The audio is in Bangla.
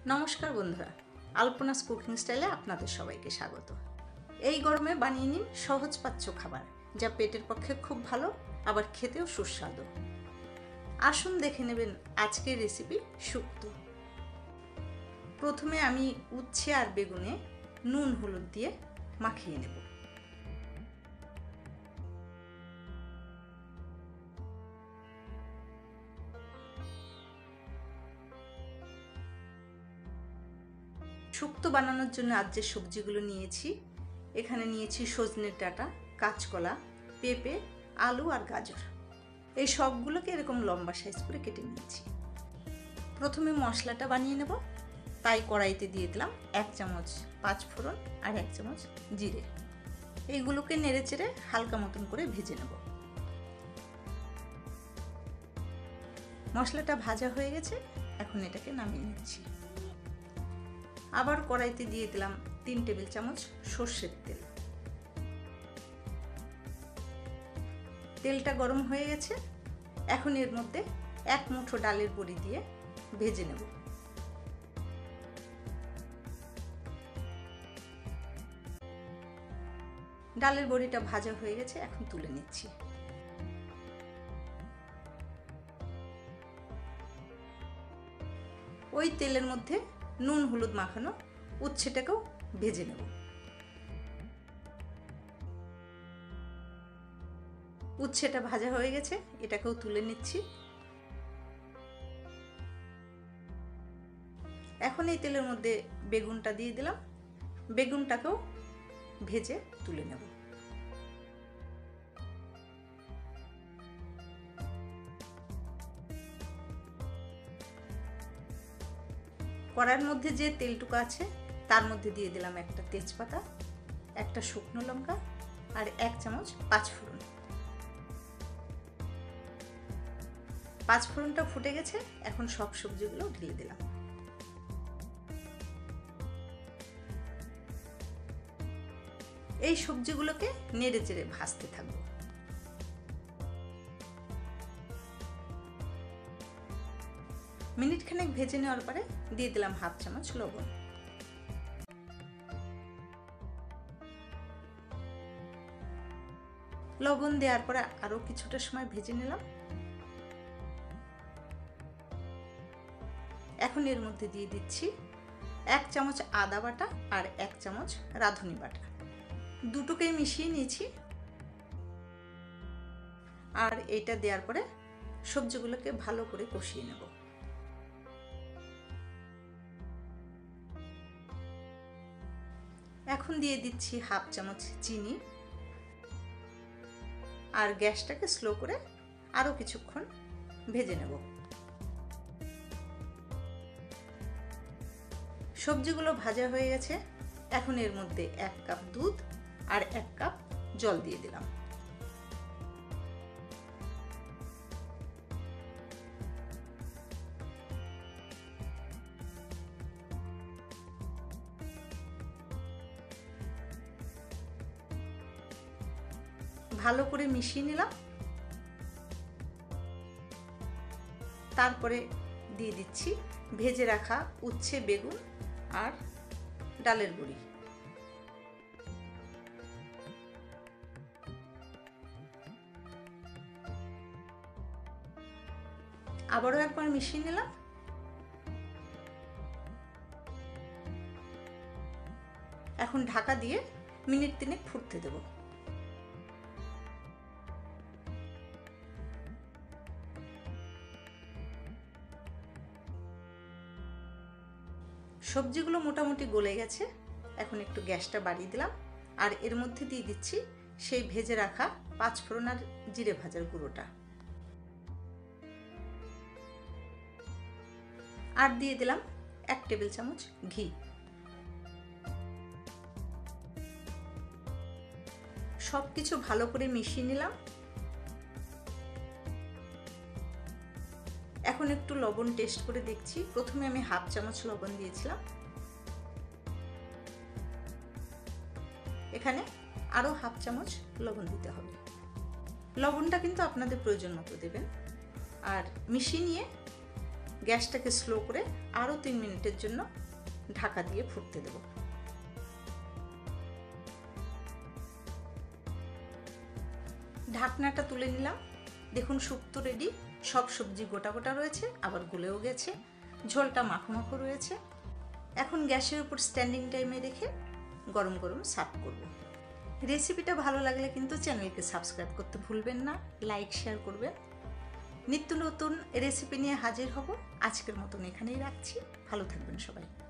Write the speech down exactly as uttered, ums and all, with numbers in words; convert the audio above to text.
নমস্কার বন্ধুরা, আলপনাস কুকিং স্টাইলে আপনাদের সবাইকে স্বাগত। এই গরমে বানিয়ে নিন সহজ পাচ্য খাবার, যা পেটের পক্ষে খুব ভালো, আবার খেতেও সুস্বাদু। আসুন দেখে নেবেন আজকের রেসিপি শুক্তো। প্রথমে আমি উচ্ছে আর বেগুনে নুন হলুদ দিয়ে মাখিয়ে নেব। শুক্তো বানানোর জন্য আজ যে সবজিগুলো নিয়েছি, এখানে নিয়েছি সজনের ডাঁটা, কাঁচকলা, পেঁপে, আলু আর গাজর। এই সবগুলোকে এরকম লম্বা সাইজ করে কেটে নিয়েছি। প্রথমে মশলাটা বানিয়ে নেব, তাই কড়াইতে দিয়ে দিলাম এক চামচ পাঁচ ফোড়ন আর এক চামচ জিরে। এইগুলোকে নেড়ে চেড়ে হালকা মতন করে ভেজে নেব। মশলাটা ভাজা হয়ে গেছে, এখন এটাকে নামিয়ে নিচ্ছি। আবার কড়াইতে দিয়ে দিলাম তিন টেবিল চামচ সর্ষের তেল। তেলটা গরম হয়ে গেছে, এখন এর মধ্যে এক মুঠো ডালের বড়ি দিয়ে ভেজে নেব। ডালের বড়িটা ভাজা হয়ে গেছে, এখন তুলে নিচ্ছি। ওই তেলের মধ্যে নুন হলুদ মাখানো উচ্ছেটাকেও ভেজে নেব। উচ্ছেটা ভাজা হয়ে গেছে, এটাকেও তুলে নিচ্ছি। এখন এই তেলের মধ্যে বেগুনটা দিয়ে দিলাম, বেগুনটাকেও ভেজে তুলে নেব। কড়াইয়ের মধ্যে যে তেলটুকু আছে তার মধ্যে দিয়ে দিলাম একটা তেজপাতা, একটা শুকনো লঙ্কা আর এক চামচ পাঁচ ফোড়ন। পাঁচ ফোড়নটা ফুটে গেছে, এখন সব সবজিগুলো ঢেলে দিলাম। এই সবজিগুলোকে নেড়ে চেড়ে ভাজতে থাকবো। মিনিট খানেক ভেজে নেওয়ার পরে দিয়ে দিলাম হাফ চামচ লবণ। লবণ দেওয়ার পরে আরো কিছুটা সময় ভেজে নিলাম। এখন এর মধ্যে দিয়ে দিচ্ছি এক চামচ আদা বাটা আর এক চামচ রাঁধুনি বাটা। দুটোকেই মিশিয়ে নিয়েছি। আর এটা দেওয়ার পরে সবজিগুলোকে ভালো করে কষিয়ে নেব। এখন দিয়ে দিচ্ছি হাফ চামচ চিনি আর গ্যাসটাকে স্লো করে আরো কিছুক্ষণ ভেজে নেব। সবজিগুলো ভাজা হয়ে গেছে, এখন এর মধ্যে এক কাপ দুধ আর এক কাপ জল দিয়ে দিলাম। ভালো করে মিশিয়ে নিলাম। তারপরে দিয়ে দিচ্ছি ভেজে রাখা উচ্ছে, বেগুন আর ডালের বড়ি। আবারও একবার মিশিয়ে নিলাম। এখন ঢাকা দিয়ে মিনিট তিনেক ফুটতে দেব। সবজিগুলো মোটামুটি গলে গেছে, এখন একটু গ্যাসটা বাড়িয়ে দিলাম আর এর মধ্যে দিয়ে দিচ্ছি সেই ভেজে রাখা পাঁচ ফোড়ন আর জিরে ভাজার গুঁড়োটা। আর দিয়ে দিলাম এক টেবিল চামচ ঘি। সবকিছু ভালো করে মিশিয়ে নিলাম। এখন একটু লবণ টেস্ট করে দেখছি। প্রথমে আমি হাফ চামচ লবণ দিয়েছিলাম, এখানে আরো হাফ চামচ লবণ দিতে হবে। লবণটা কিন্তু আপনাদের প্রয়োজন মতো দেবেন। আর মিশিয়ে নিয়ে গ্যাসটাকে স্লো করে আরও তিন মিনিটের জন্য ঢাকা দিয়ে ফুটতে দেব। ঢাকনাটা তুলে নিলাম। দেখুন শুক্তো রেডি। সব সবজি গোটা গোটা রয়েছে, আবার গলেও গেছে, ঝোলটা মাখো মাখো রয়েছে। এখন গ্যাসের উপর স্ট্যান্ডিং টাইমে রেখে গরম গরম সার্ভ করব। রেসিপিটা ভালো লাগলে কিন্তু চ্যানেলকে সাবস্ক্রাইব করতে ভুলবেন না, লাইক শেয়ার করবেন। নিত্য নতুন রেসিপি নিয়ে হাজির হব। আজকের মতন এখানেই রাখছি। ভালো থাকবেন সবাই।